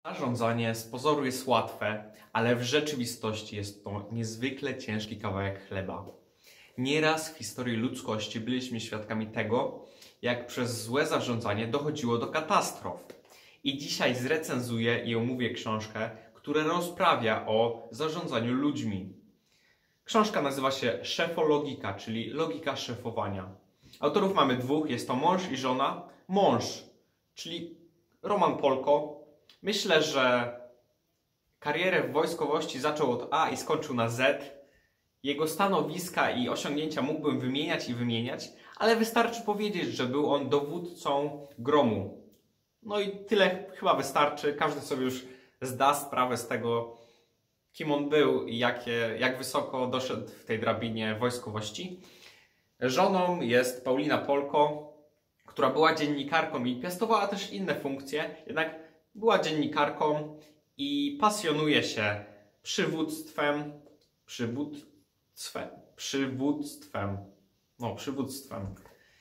Zarządzanie z pozoru jest łatwe, ale w rzeczywistości jest to niezwykle ciężki kawałek chleba. Nieraz w historii ludzkości byliśmy świadkami tego, jak przez złe zarządzanie dochodziło do katastrof. I dzisiaj zrecenzuję i omówię książkę, która rozprawia o zarządzaniu ludźmi. Książka nazywa się Szefologika, czyli logika szefowania. Autorów mamy dwóch, jest to mąż i żona. Mąż, czyli Roman Polko. Myślę, że karierę w wojskowości zaczął od A i skończył na Z. Jego stanowiska i osiągnięcia mógłbym wymieniać, ale wystarczy powiedzieć, że był on dowódcą gromu. No i tyle chyba wystarczy. Każdy sobie już zda sprawę z tego, kim on był i jak wysoko doszedł w tej drabinie wojskowości. Żoną jest Paulina Polko, która była dziennikarką i piastowała też inne funkcje, jednak była dziennikarką i pasjonuje się przywództwem.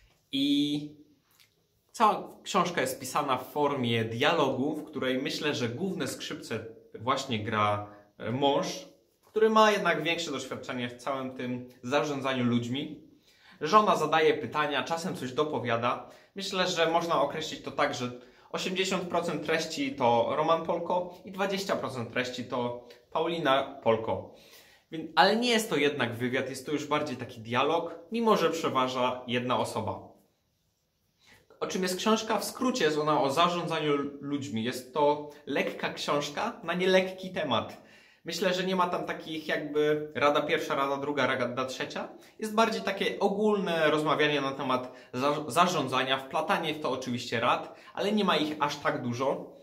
I cała książka jest pisana w formie dialogu, w której myślę, że główne skrzypce właśnie gra mąż, który ma jednak większe doświadczenie w całym tym zarządzaniu ludźmi. Żona zadaje pytania, czasem coś dopowiada. Myślę, że można określić to tak, że 80% treści to Roman Polko i 20% treści to Paulina Polko. Ale nie jest to jednak wywiad, jest to już bardziej taki dialog, mimo że przeważa jedna osoba. O czym jest książka? W skrócie jest ona o zarządzaniu ludźmi. Jest to lekka książka na nielekki temat. Myślę, że nie ma tam takich jakby rada pierwsza, rada druga, rada trzecia. Jest bardziej takie ogólne rozmawianie na temat zarządzania, wplatanie w to oczywiście rad, ale nie ma ich aż tak dużo.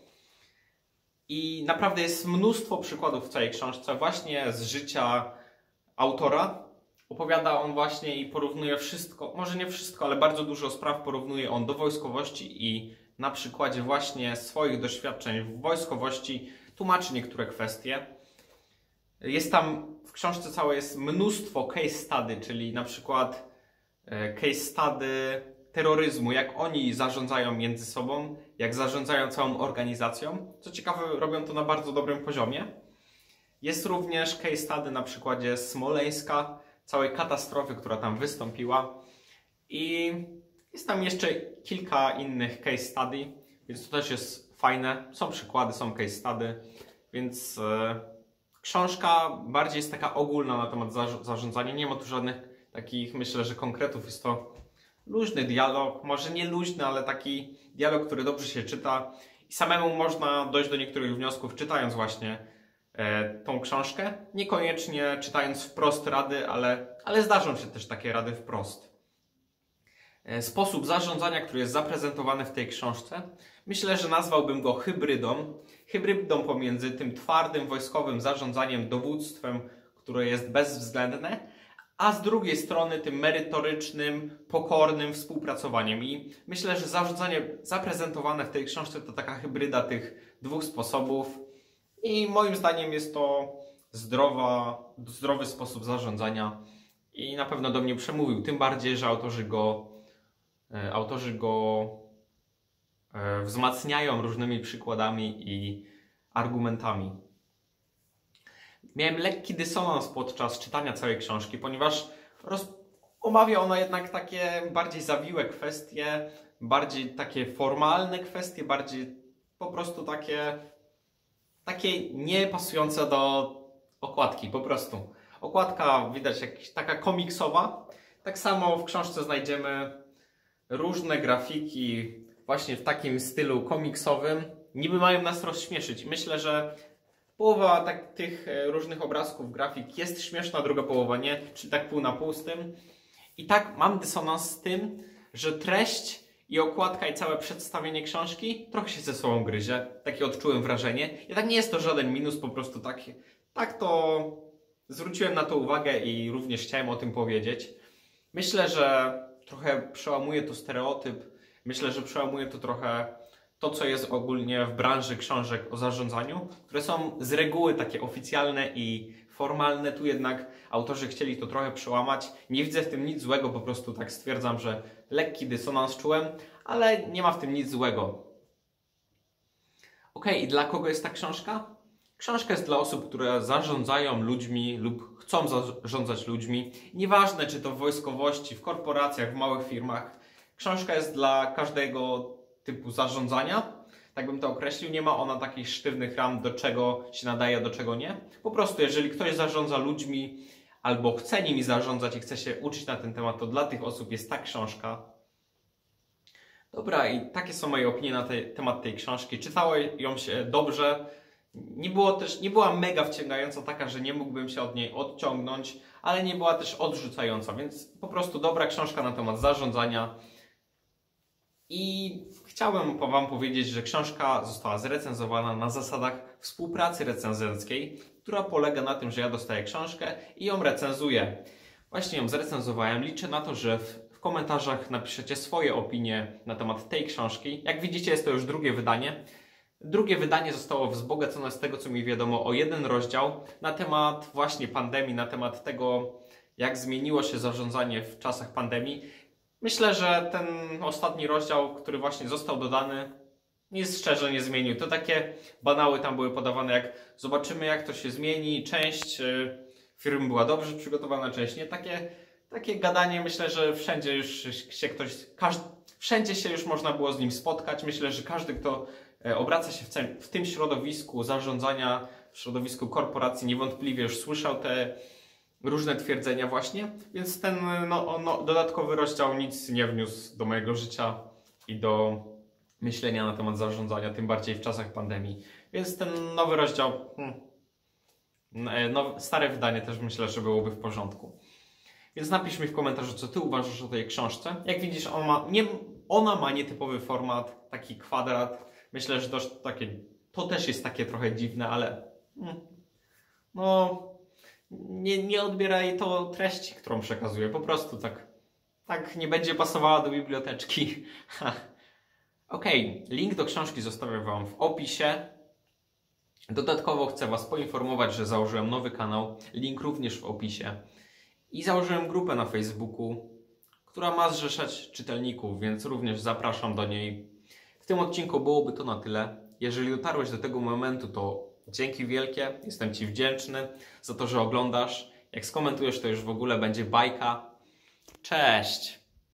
I naprawdę jest mnóstwo przykładów w całej książce właśnie z życia autora. Opowiada on właśnie i porównuje wszystko, może nie wszystko, ale bardzo dużo spraw porównuje on do wojskowości i na przykładzie właśnie swoich doświadczeń w wojskowości tłumaczy niektóre kwestie. Jest tam w książce całej jest mnóstwo case study, czyli na przykład case study terroryzmu, jak oni zarządzają między sobą, jak zarządzają całą organizacją. Co ciekawe, robią to na bardzo dobrym poziomie. Jest również case study na przykładzie Smoleńska, całej katastrofy, która tam wystąpiła. I jest tam jeszcze kilka innych case study, więc to też jest fajne. Są przykłady, są case study, więc książka bardziej jest taka ogólna na temat zarządzania. Nie ma tu żadnych takich, myślę, że konkretów. Jest to luźny dialog, może nie luźny, ale taki dialog, który dobrze się czyta. I samemu można dojść do niektórych wniosków, czytając właśnie tą książkę. Niekoniecznie czytając wprost rady, ale zdarzą się też takie rady wprost. Sposób zarządzania, który jest zaprezentowany w tej książce, myślę, że nazwałbym go hybrydą. Hybrydą pomiędzy tym twardym, wojskowym zarządzaniem, dowództwem, które jest bezwzględne, a z drugiej strony tym merytorycznym, pokornym współpracowaniem. I myślę, że zarządzanie zaprezentowane w tej książce to taka hybryda tych dwóch sposobów. I moim zdaniem jest to zdrowy sposób zarządzania i na pewno do mnie przemówił. Tym bardziej, że autorzy go wzmacniają różnymi przykładami i argumentami. Miałem lekki dysonans podczas czytania całej książki, ponieważ omawia ona jednak takie bardziej zawiłe kwestie, bardziej takie formalne kwestie, bardziej po prostu takie nie pasujące do okładki, po prostu. Okładka widać jakaś taka komiksowa. Tak samo w książce znajdziemy różne grafiki właśnie w takim stylu komiksowym. Niby mają nas rozśmieszyć. Myślę, że połowa tych różnych obrazków, grafik jest śmieszna, druga połowa nie, czyli tak pół na pół z tym. I tak mam dysonans z tym, że treść i okładka i całe przedstawienie książki trochę się ze sobą gryzie. Takie odczułem wrażenie. Jednak nie jest to żaden minus, po prostu tak to zwróciłem na to uwagę i również chciałem o tym powiedzieć. Myślę, że trochę przełamuje to stereotyp. Myślę, że przełamuje to trochę to, co jest ogólnie w branży książek o zarządzaniu, które są z reguły takie oficjalne i formalne. Tu jednak autorzy chcieli to trochę przełamać. Nie widzę w tym nic złego, po prostu tak stwierdzam, że lekki dysonans czułem, ale nie ma w tym nic złego. Okej, i dla kogo jest ta książka? Książka jest dla osób, które zarządzają ludźmi lub chcą zarządzać ludźmi. Nieważne, czy to w wojskowości, w korporacjach, w małych firmach. Książka jest dla każdego typu zarządzania. Tak bym to określił. Nie ma ona takich sztywnych ram, do czego się nadaje, do czego nie. Po prostu, jeżeli ktoś zarządza ludźmi albo chce nimi zarządzać i chce się uczyć na ten temat, to dla tych osób jest ta książka. Dobra, i takie są moje opinie na temat tej książki. Czytało ją się dobrze. Nie była mega wciągająca, taka, że nie mógłbym się od niej odciągnąć, ale nie była też odrzucająca, więc po prostu dobra książka na temat zarządzania. I chciałem Wam powiedzieć, że książka została zrecenzowana na zasadach współpracy recenzenckiej, która polega na tym, że ja dostaję książkę i ją recenzuję. Właśnie ją zrecenzowałem. Liczę na to, że w komentarzach napiszecie swoje opinie na temat tej książki. Jak widzicie, jest to już drugie wydanie. Drugie wydanie zostało wzbogacone z tego, co mi wiadomo, o jeden rozdział na temat właśnie pandemii, na temat tego, jak zmieniło się zarządzanie w czasach pandemii. Myślę, że ten ostatni rozdział, który właśnie został dodany, nic szczerze nie zmienił. To takie banały tam były podawane, jak zobaczymy, jak to się zmieni. Część firm była dobrze przygotowana, część nie. Takie gadanie, myślę, że wszędzie już się wszędzie się już można było z nim spotkać. Myślę, że każdy, kto obraca się w tym środowisku zarządzania, w środowisku korporacji, niewątpliwie już słyszał te różne twierdzenia właśnie, więc ten dodatkowy rozdział nic nie wniósł do mojego życia i do myślenia na temat zarządzania, tym bardziej w czasach pandemii. Więc ten nowy rozdział, stare wydanie też myślę, że byłoby w porządku. Więc napisz mi w komentarzu, co Ty uważasz o tej książce. Jak widzisz, ona ma nietypowy format, taki kwadrat. Myślę, że to też jest takie trochę dziwne, ale nie odbieraj to treści, którą przekazuję. Po prostu tak nie będzie pasowała do biblioteczki. Okej, link do książki zostawię Wam w opisie. Dodatkowo chcę Was poinformować, że założyłem nowy kanał. Link również w opisie. I założyłem grupę na Facebooku, która ma zrzeszać czytelników, więc również zapraszam do niej. W tym odcinku byłoby to na tyle. Jeżeli dotarłeś do tego momentu, to dzięki wielkie. Jestem Ci wdzięczny za to, że oglądasz. Jak skomentujesz, to już w ogóle będzie bajka. Cześć!